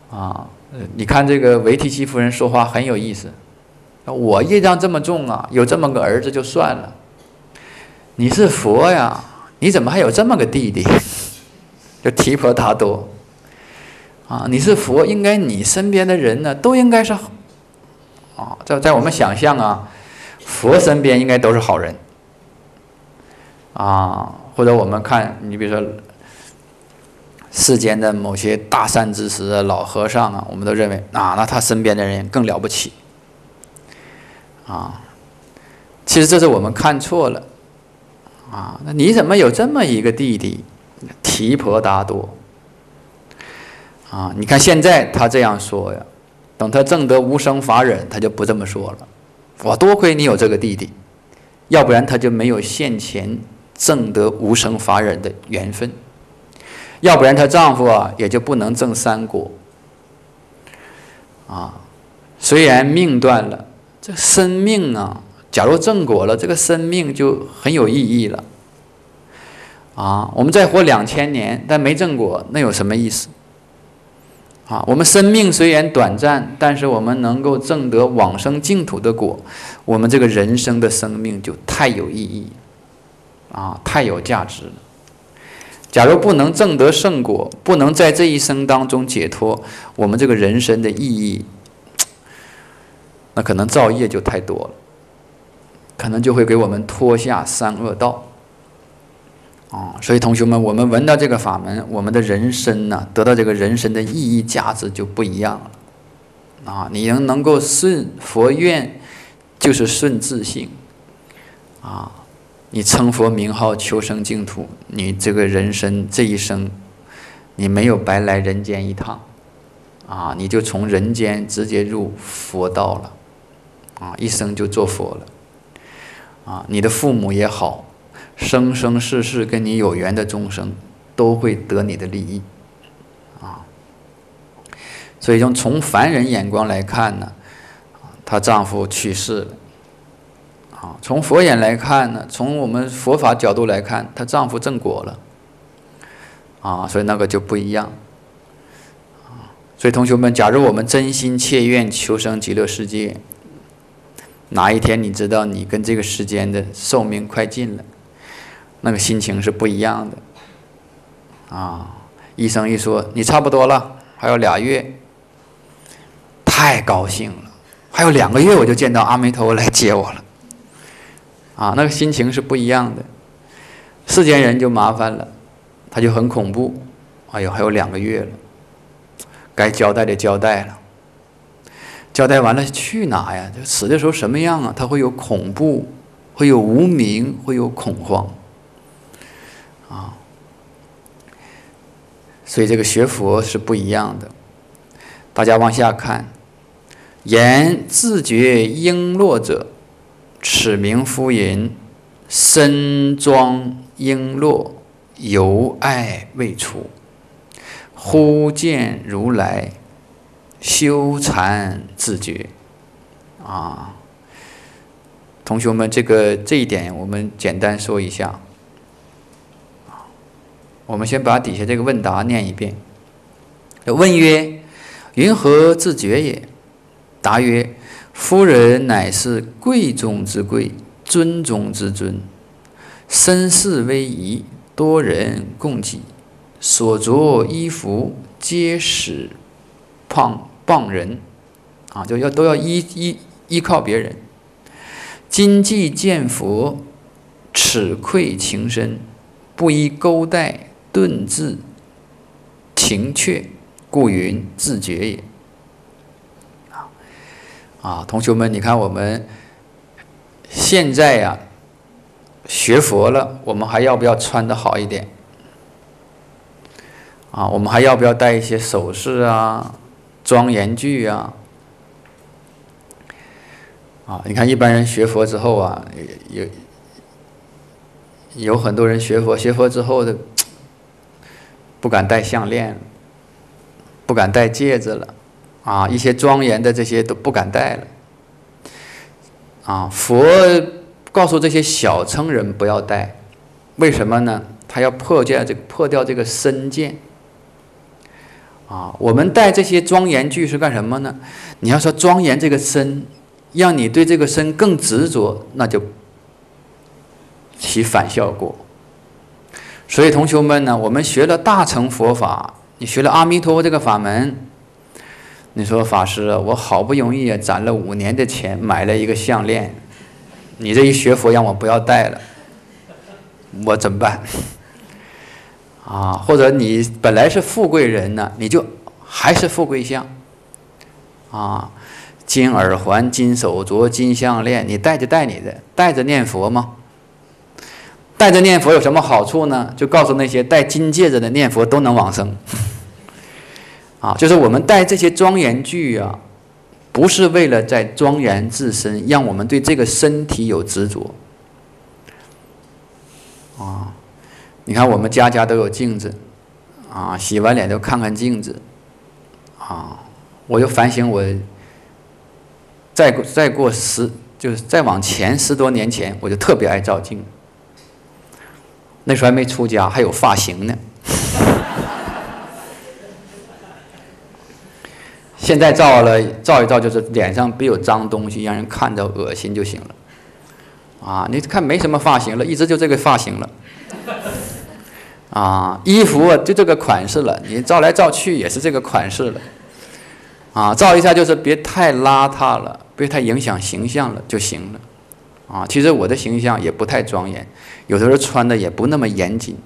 你看这个维提希夫人说话很有意思，我业障这么重啊，有这么个儿子就算了，你是佛呀，你怎么还有这么个弟弟？就提婆达多你是佛，应该你身边的人呢都应该是在我们想象佛身边应该都是好人或者我们看你比如说世间的某些大善知识老和尚我们都认为那他身边的人更了不起其实这是我们看错了那你怎么有这么一个弟弟提婆达多你看现在他这样说呀，等他证得无生法忍，他就不这么说了。我多亏你有这个弟弟，要不然他就没有现前证得无生法忍的缘分，要不然她丈夫也就不能证三果虽然命断了，这生命假如正果了，这个生命就很有意义了我们再活2000年，但没正果，那有什么意思我们生命虽然短暂，但是我们能够证得往生净土的果，我们这个人生的生命就太有意义太有价值了。假如不能证得圣果，不能在这一生当中解脱，我们这个人生的意义，那可能造业就太多了，可能就会给我们拖下三恶道所以同学们，我们闻到这个法门，我们的人生得到这个人生的意义价值就不一样了你能够顺佛愿，就是顺自性你称佛名号求生净土，你这个人生这一生你没有白来人间一趟你就从人间直接入佛道了一生就做佛了你的父母也好，生生世世跟你有缘的众生都会得你的利益所以从凡人眼光来看呢，她丈夫去世了从佛眼来看呢，从我们佛法角度来看，她丈夫正果了所以那个就不一样所以同学们，假如我们真心切愿求生极乐世界，哪一天你知道你跟这个世间的寿命快尽了，那个心情是不一样的医生一说你差不多了，还有2月，太高兴了，还有2个月我就见到阿弥陀佛来接我了那个心情是不一样的。世间人就麻烦了，他就很恐怖，哎呦还有2个月了，该交代的交代了，交代完了去哪呀？就死的时候什么样他会有恐怖，会有无明，会有恐慌所以这个学佛是不一样的。大家往下看，言自觉璎珞者，此名夫人，身装璎珞，犹爱未除。忽见如来，修禅自觉同学们，这一点我们简单说一下我们先把底下这个问答念一遍。问曰：云何自觉也？答曰：夫人乃是贵中之贵，尊中之尊，身世威仪，多人供给，所着衣服皆使傍人都要依靠别人。今既见佛，耻愧情深，不依钩带顿至情却，故云自觉也。同学们，你看我们现在学佛了，我们还要不要穿得好一点我们还要不要带一些首饰庄严具你看一般人学佛之后有很多人学佛之后的不敢戴项链，不敢戴戒指了一些庄严的这些都不敢戴了佛告诉这些小乘人不要戴，为什么呢？他要破掉这个身见我们带这些庄严具是干什么呢？你要说庄严这个身，让你对这个身更执着，那就起反效果。所以同学们呢，我们学了大乘佛法，你学了阿弥陀佛这个法门，你说法师啊，我好不容易攒了5年的钱买了一个项链，你这一学佛让我不要戴了，我怎么办？或者你本来是富贵人呢，你就还是富贵相，金耳环、金手镯、金项链，你戴着戴你的，戴着念佛吗？戴着念佛有什么好处呢？就告诉那些戴金戒指的念佛都能往生。就是我们戴这些庄严具不是为了在庄严自身，让我们对这个身体有执着。你看我们家家都有镜子，洗完脸都看看镜子，我就反省我，就是再往前10多年前，我就特別愛照鏡。那時候還沒出家，還有髮型呢。現在照一照，就是臉上別有髒東西，讓人看着惡心就行了。你看沒什麼髮型了，一直就這個髮型了。衣服就這個款式了，你照來照去也是這個款式了。照一下就是別太邋遢了，別太影響形象了就行了。其實我的形象也不太莊嚴，有的時候穿的也不那麼嚴謹。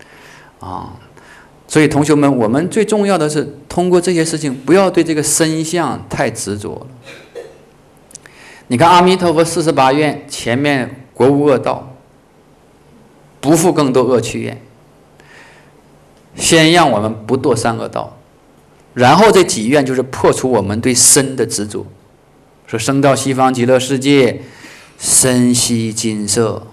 所以同學們，我們最重要的是通過這些事情，不要對這個身相太執着了。你看阿彌陀佛48願前面國無惡道，不復更多惡趣願，先讓我們不墮三惡道，然後這幾願就是破除我們對身的執着。說生到西方極樂世界，身悉金色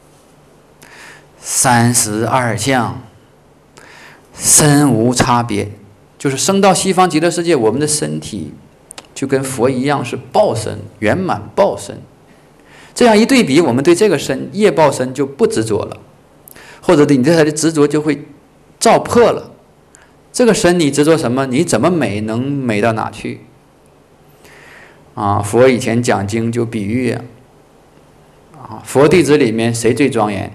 ，32相，身無差別，就是生到西方極樂世界，我們的身體就跟佛一樣是報身，圓滿報身。這樣一對比，我們對這個身業報身就不執着了，或者你對它的執着就會照破了。這個身你執着什麼？你怎麼美能美到哪去？佛以前講經就比喻佛弟子裡面誰最莊嚴？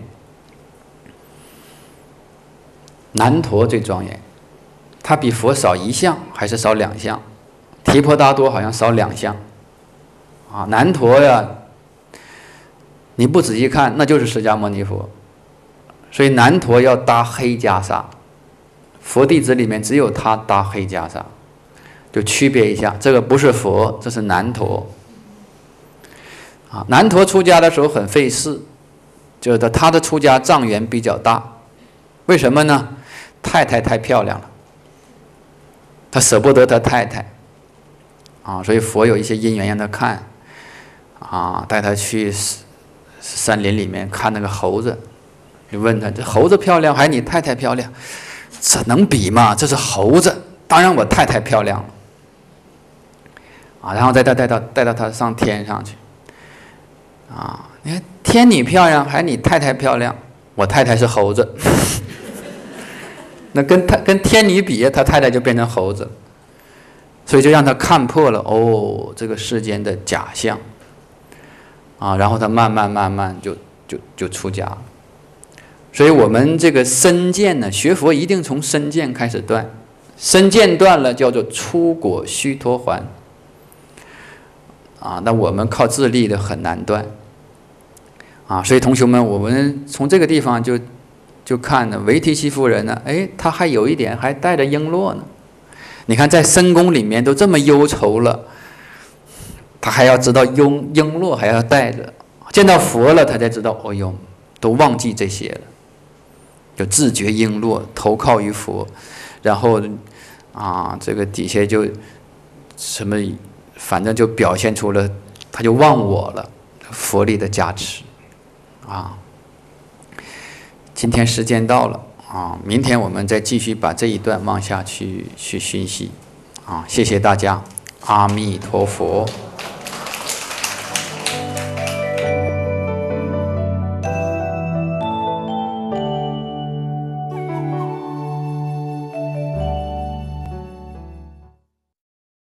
難陀最莊嚴，他比佛少1項還是少2項？提婆達多好像少2項。難陀呀，你不仔細看，那就是釋迦牟尼佛。所以難陀要搭黑袈裟，佛弟子裡面只有他搭黑袈裟，就區別一下，這個不是佛，這是難陀。難陀出家的時候很費事，就是他的出家障緣比較大。為什麼呢？太太太漂亮了，他捨不得他太太，所以佛有一些因緣讓他看，帶他去山林裡面看那個猴子，就問他：這猴子漂亮還是你太太漂亮？這能比嗎？這是猴子，當然我太太漂亮了。然後再帶到他上天上去。你看天你漂亮還是你太太漂亮？我太太是猴子。那跟天女比，他太太就變成猴子，所以就讓他看破了這個世間的假象，然後他慢慢就出家了。所以我們這個身見呢，學佛一定從身見開始斷，身見斷了叫做出果須陀洹，那我們靠自力的很難斷，所以同學們，我們從這個地方就看呢，維提希夫人呢，他還有一點還帶着瓔珞呢。你看在深宮裡面都這麼憂愁了，他還要知道瓔珞還要帶着，見到佛了他才知道，都忘記這些了，就自覺瓔珞，投靠於佛，然後這個底下就什麼，反正就表現出了，他就忘我了，佛力的加持，今天時間到了明天我們再繼續把這一段往下去熏習謝謝大家，阿彌陀佛。